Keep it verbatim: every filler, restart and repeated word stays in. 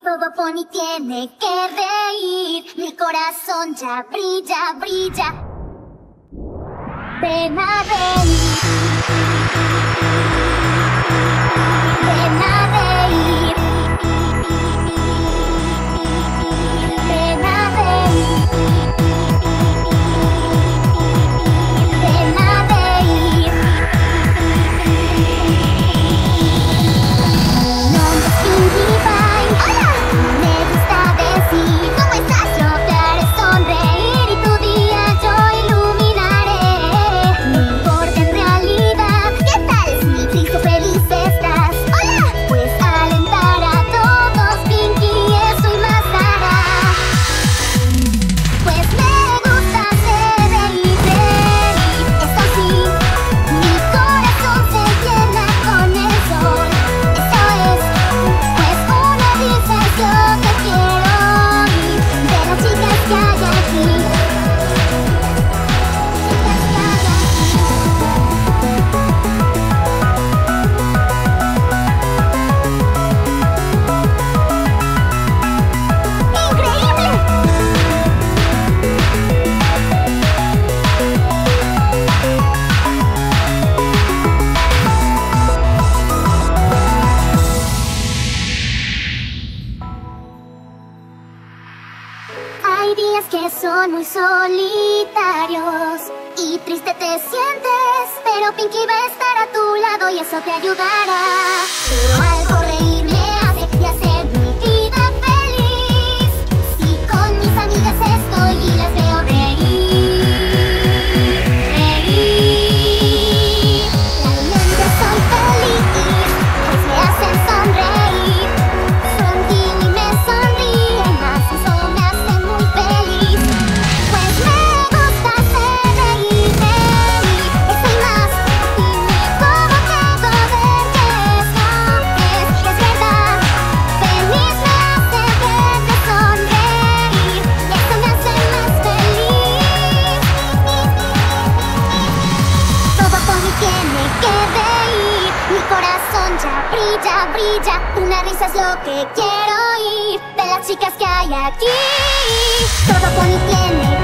Todo pony tiene que reír, mi corazón ya brilla, brilla. Ven a reír, ven a reír, ven a reír, ven a reír. Mi nombre es Pinkie Pie. ¡Hola! Me gusta decir ¿cómo estás? Yo te haré sonreír y tu día yo iluminaré. No importa en realidad ¿qué tal? Si triste o feliz estás. ¡Hola! Pues alentar a todos Pinkie eso y más dará. Pues me gusta hacer reír, reír. Esto sí, mi corazón se llena con el sol. Esto es, pues una risa es lo que quiero oír de las chicas que hay aquí. Chicas que hay aquí. ¡Increíble! Hay días que son muy solitarios y triste te sientes, pero Pinkie va a estar a tu lado y eso te ayudará. Pero algo reír me hace y hacer mi vida feliz. Si con mis amigas estoy y las veo reír, reír. Realmente soy feliz, pues me hacen sonreír. Sonríen y me sonríen más, eso me hace muy feliz. Pues me gusta hacer reír, reír. Estoy más, dime cómo tengo de que esto es, es verdad. Feliz me hace verte sonreír y eso me hace más feliz. Todo pony tiene que reír, mi corazón ya brilla, brilla. Una risa es lo que quiero oír de las chicas que hay aquí. Todo pony tiene